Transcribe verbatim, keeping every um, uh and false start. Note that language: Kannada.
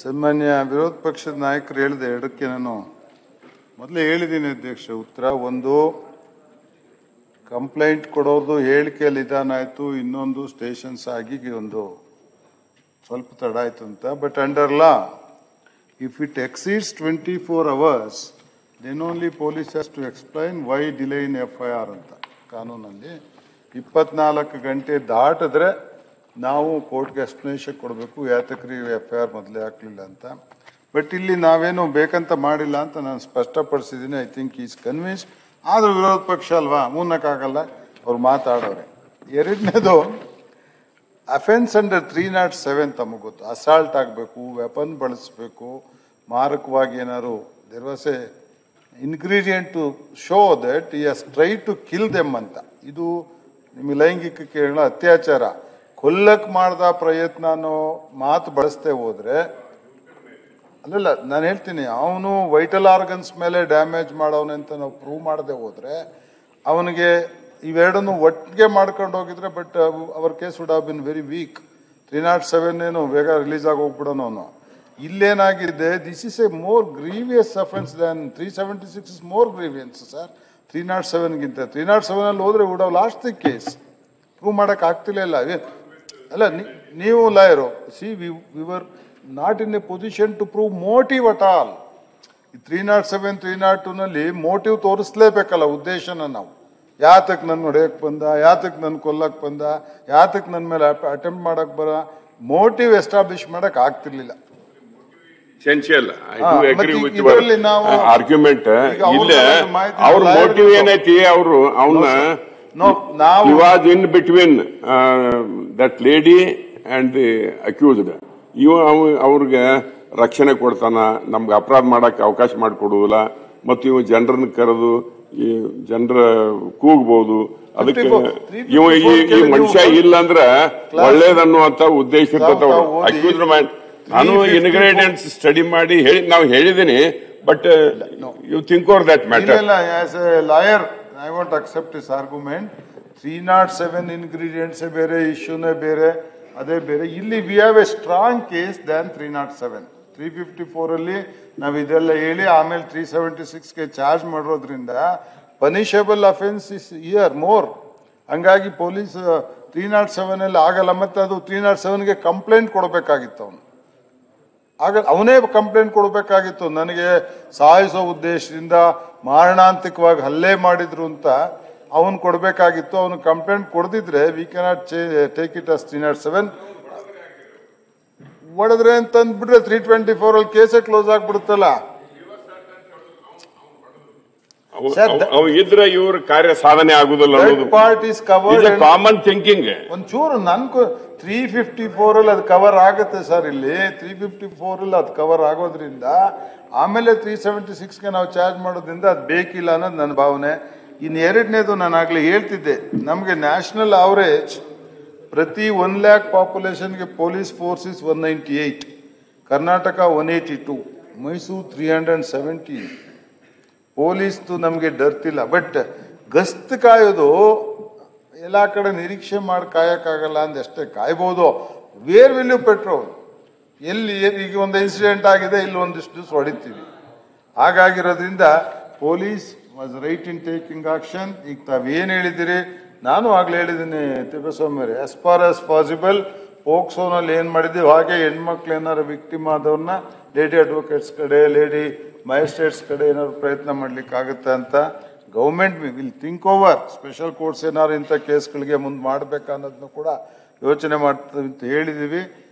ಸನ್ಮಾನ್ಯ ವಿರೋಧ ಪಕ್ಷದ ನಾಯಕರು ಹೇಳಿದೆ ಎರಡಕ್ಕೆ ನಾನು ಮೊದಲೇ ಹೇಳಿದ್ದೀನಿ ಅಧ್ಯಕ್ಷ. ಉತ್ತರ ಒಂದು, ಕಂಪ್ಲೇಂಟ್ ಕೊಡೋದು ಹೇಳಿಕೆಯಲ್ಲಿ ನಿಧಾನ ಆಯಿತು, ಇನ್ನೊಂದು ಸ್ಟೇಷನ್ಸ್ ಆಗಿ ಒಂದು ಸ್ವಲ್ಪ ತಡ ಆಯಿತು ಅಂತ. But under law if it exceeds twenty four hours then only police has to explain why delay in F I R ಅಂತ ಕಾನೂನಲ್ಲಿ. ಇಪ್ಪತ್ನಾಲ್ಕು ಗಂಟೆ ದಾಟಿದ್ರೆ ನಾವು ಕೋರ್ಟ್ಗೆ ಎಕ್ಸ್ಪ್ಲನೇಷನ್ ಕೊಡಬೇಕು, ಯಾತಕ್ರಿ ಎಫ್ ಐ ಆರ್ ಮೊದಲೇ ಹಾಕಲಿಲ್ಲ ಅಂತ. ಬಟ್ ಇಲ್ಲಿ ನಾವೇನು ಬೇಕಂತ ಮಾಡಿಲ್ಲ ಅಂತ ನಾನು ಸ್ಪಷ್ಟಪಡಿಸಿದ್ದೀನಿ. I think is convinced. ಆದರೂ ವಿರೋಧ ಪಕ್ಷ ಅಲ್ವಾ, ಮೂನಕ್ಕಾಗಲ್ಲ, ಅವ್ರು ಮಾತಾಡೋರೆ. ಎರಡನೇದು offence under three not seven ತಮಗೆ ಗೊತ್ತು. ಅಸಾಲ್ಟ್ ಆಗಬೇಕು, ವೆಪನ್ ಬಳಸಬೇಕು, ಮಾರಕವಾಗಿ ಏನಾದ್ರು there was a ingredient to show that he has try to kill them ಅಂತ. ಇದು ನಿಮಗೆ ಲೈಂಗಿಕ ಕೇರಳ ಅತ್ಯಾಚಾರ, ಕೊಲ್ಲಕ್ ಮಾಡ್ದ ಪ್ರಯತ್ನನೋ ಮಾತು ಬಳಸದೆ ಹೋದ್ರೆ, ಅಲ್ಲಲ್ಲ ನಾನು ಹೇಳ್ತೀನಿ, ಅವನು ವೈಟಲ್ ಆರ್ಗನ್ಸ್ ಮೇಲೆ ಡ್ಯಾಮೇಜ್ ಮಾಡೋನೆ ಅಂತ ನಾವು ಪ್ರೂವ್ ಮಾಡದೆ ಹೋದ್ರೆ ಅವನಿಗೆ ಇವೆರಡನ್ನು ಒಟ್ಟಿಗೆ ಮಾಡ್ಕೊಂಡು ಹೋಗಿದ್ರೆ, but our case would have been very weak. Three not seven ಏನು ಬೇಗ ರಿಲೀಸ್ ಆಗಿ ಹೋಗ್ಬಿಡೋನು ಅವನು. ಇಲ್ಲೇನಾಗಿದೆ, this is a more grievous offence than three seventy six is more grievous sir. Three not ಸೆವೆನ್ಗಿಂತ ತ್ರೀ ನಾಟ್ ಸೆವೆನ್ ಅಲ್ಲಿ ಹೋದ್ರೆ would have lost the case. Prove ಮಾಡಕ್ ಆಗ್ತಿಲ್ಲ. ಅಲ್ಲ, ನೀವು lawyer, see we were not in a position to prove motive at all. Three not seven three not two ನಲ್ಲಿ ಮೋಟಿವ್ ತೋರಿಸ್ಲೇಬೇಕಲ್ಲ, ಉದ್ದೇಶನ. ನಾವು ಯಾತಕ್ ನನ್ ಹೊಡೆಯಕ್ ಬಂದ, ಯಾತಕ್ ನನ್ ಕೊಲ್ಲಕ್ ಬಂದ, ಯಾತಕ್ ನನ್ ಮೇಲೆ ಅಟೆಂಪ್ಟ್ ಮಾಡಕ್ ಬರ, ಮೋಟಿವ್ ಎಸ್ಟಾಬ್ಲಿಷ್ ಮಾಡಕ್ ಆಗ್ತಿರ್ಲಿಲ್ಲ. ಎಸೆನ್ಷಿಯಲ್ ಆರ್ಗ್ಯುಮೆಂಟ್ ಇಲ್ಲ. ಅವ್ರ ಮೋಟಿವ್ ಏನೈತಿ, ಅವರು ಅವನ್ನ he was in between uh, that lady and the accused. ಇವ ಅವ್ರಿಗೆ ರಕ್ಷಣೆ ಕೊಡ್ತಾನ, ನಮ್ಗೆ ಅಪರಾಧ ಮಾಡಕ್ಕೆ ಅವಕಾಶ ಮಾಡಿಕೊಡುವುದಿಲ್ಲ, ಮತ್ತು ಇವ ಜನರನ್ನ ಕರೆದು ಈ ಜನರ ಕೂಗಬಹುದು. ಅದಕ್ಕೆ ಇವ ಈ ಮನುಷ್ಯ ಇಲ್ಲ ಅಂದ್ರೆ ಒಳ್ಳೇದನ್ನುವಂತ ಉದ್ದೇಶ ಇರ್ತದ. ಅಕ್ಯೂಸ್ಡ್ ಮೈಂಡ್ ನಾನು ಇನ್ಗ್ರೀಡಿಯೆಂಟ್ಸ್ ಸ್ಟಡಿ ಮಾಡಿ ಹೇಳಿ ನಾವು ಹೇಳಿದ್ದೀನಿ. But you think over that matter. As a lawyer I won't accept his argument. three oh seven ingredients ಬೇರೆ, ಇಶ್ಯೂನೇ ಬೇರೆ, ಅದೇ ಬೇರೆ. ಇಲ್ಲಿ we have a strong case than three not seven. Three fifty four ಅಲ್ಲಿ ನಾವು ಇದೆಲ್ಲ ಹೇಳಿ ಆಮೇಲೆ ತ್ರೀ ಸೆವೆಂಟಿ ಸಿಕ್ಸ್ಗೆ ಚಾರ್ಜ್ ಮಾಡಿರೋದ್ರಿಂದ punishable offence is year more. ಹಂಗಾಗಿ ಪೊಲೀಸ್ ತ್ರೀ ನಾಟ್ ಸೆವೆನ್ ಅಲ್ಲಿ ಆಗಲ್ಲ. ಮತ್ತೆ ಅದು ತ್ರೀ ನಾಟ್ ಸೆವೆನ್ಗೆ ಕಂಪ್ಲೇಂಟ್ ಕೊಡಬೇಕಾಗಿತ್ತು ಅವನು. ಆಗ ಅವನೇ ಕಂಪ್ಲೇಂಟ್ ಕೊಡಬೇಕಾಗಿತ್ತು, ನನಗೆ ಸಾಯಿಸೋ ಉದ್ದೇಶದಿಂದ ಮಾರಣಾಂತಿಕವಾಗಿ ಹಲ್ಲೆ ಮಾಡಿದ್ರು ಅಂತ ಅವನು ಕೊಡಬೇಕಾಗಿತ್ತು. ಅವನು ಕಂಪ್ಲೇಂಟ್ ಕೊಡದಿದ್ರೆ we cannot take it as three not seven. ಹೊಡೆದ್ರೆ ಅಂತ ಅಂದ್ಬಿಟ್ರೆ ತ್ರೀ ಟ್ವೆಂಟಿ ಫೋರ್ ಅಲ್ಲಿ ಕೇಸೇ ಕ್ಲೋಸ್ ಆಗ್ಬಿಡುತ್ತಲ್ಲ. ಇದ್ರೆ ಇವ್ರ ಕಾರ್ಯ ಸಾಧನೆ ಆಗುದಿಲ್ಲ. Part is covered common thinking. ಒಂಚೂರು ನನ್ ತ್ರೀ ಫಿಫ್ಟಿ ಫೋರ್ ಅಲ್ಲಿ ಅದು ಕವರ್ ಆಗುತ್ತೆ ಸರ್. ಇಲ್ಲಿ ತ್ರೀ ಫಿಫ್ಟಿ ಫೋರ್ ಅಲ್ಲಿ ಅದು ಕವರ್ ಆಗೋದ್ರಿಂದ ಆಮೇಲೆ ತ್ರೀ ಸೆವೆಂಟಿ ಸಿಕ್ಸ್ಗೆ ನಾವು ಚಾರ್ಜ್ ಮಾಡೋದ್ರಿಂದ ಅದು ಬೇಕಿಲ್ಲ ಅನ್ನೋದು ನನ್ನ ಭಾವನೆ. ಇನ್ನು ಎರಡನೇದು ನಾನು ಆಗ್ಲೇ ಹೇಳ್ತಿದ್ದೆ, ನಮಗೆ ನ್ಯಾಷನಲ್ ಅವರೇಜ್ ಪ್ರತಿ ಒನ್ ಲ್ಯಾಕ್ ಪಾಪ್ಯುಲೇಷನ್ಗೆ police force is one ninety eight, Karnataka one eighty two, Mysuru three hundred seventy. ಪೊಲೀಸ್ದು ನಮಗೆ ಡರ್ತಿಲ್ಲ. ಬಟ್ ಗಸ್ತ್ ಕಾಯೋದು ಎಲ್ಲ ಕಡೆ ನಿರೀಕ್ಷೆ ಮಾಡಿ ಕಾಯಕ್ಕಾಗಲ್ಲ ಅಂದಷ್ಟೇ, ಕಾಯ್ಬೋದು. Where will you patrol? ಎಲ್ಲಿ ಈಗ ಒಂದು ಇನ್ಸಿಡೆಂಟ್ ಆಗಿದೆ, ಇಲ್ಲಿ ಒಂದಿಷ್ಟು ದಿವಸ ಹೊಡಿತೀವಿ. ಹಾಗಾಗಿರೋದ್ರಿಂದ police was right in taking action. ಈಗ ತಾವೇನು ಹೇಳಿದಿರಿ, ನಾನು ಆಗ್ಲೇ ಹೇಳಿದ್ದೀನಿ Thippeswamy, as far as possible ಪೋಕ್ಸೋನಲ್ಲಿ ಏನು ಮಾಡಿದ್ದೀವಿ ಹಾಗೆ ಹೆಣ್ಮಕ್ಳು ಏನಾದ್ರು ವಿಕ್ಟಿಮ್ ಆದವ್ರನ್ನ ಲೇಡಿ ಅಡ್ವೊಕೇಟ್ಸ್ ಕಡೆ, ಲೇಡಿ ಮ್ಯಾಜಿಸ್ಟ್ರೇಟ್ಸ್ ಕಡೆ ಏನಾದ್ರು ಪ್ರಯತ್ನ ಮಾಡ್ಲಿಕ್ಕೆ ಆಗುತ್ತೆ ಅಂತ government will think over. Special courts ಏನಾದ್ರು ಇಂಥ ಕೇಸ್ಗಳಿಗೆ ಮುಂದೆ ಮಾಡ್ಬೇಕನ್ನೋದನ್ನು ಕೂಡ ಯೋಚನೆ ಮಾಡ್ತೀವಿ ಅಂತ ಹೇಳಿದೀವಿ.